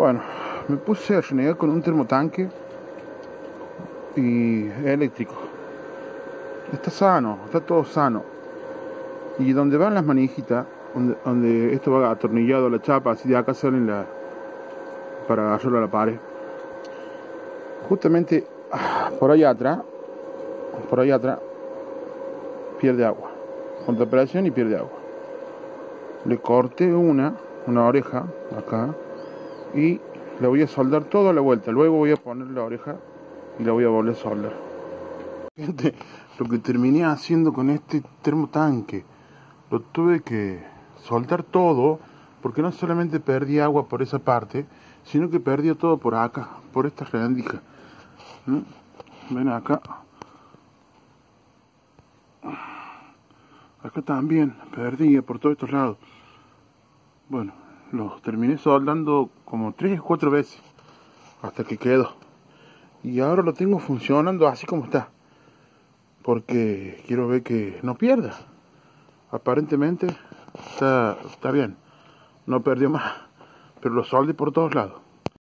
Bueno, me puse a renegar con un termotanque y eléctrico. Está sano, está todo sano. Y donde van las manijitas, donde esto va atornillado a la chapa, así de acá salen para agarrarlo a la pared. Justamente por allá atrás, pierde agua. Contra presión y pierde agua. Le corté una oreja acá y le voy a soldar todo a la vuelta. Luego voy a poner la oreja y la voy a volver a soldar. Gente, lo que terminé haciendo con este termotanque, lo tuve que soldar todo, porque no solamente perdí agua por esa parte, sino que perdí todo por acá, por esta rendija. Ven acá. Acá también, perdí por todos estos lados. Bueno, los terminé soldando como 3 o 4 veces, hasta que quedó. Y ahora lo tengo funcionando así como está, porque quiero ver que no pierda. Aparentemente está bien, no perdió más, pero lo soldé por todos lados.